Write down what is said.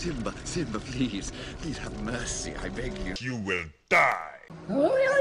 Simba, Simba, please. Please have mercy, I beg you. You will die. Oh,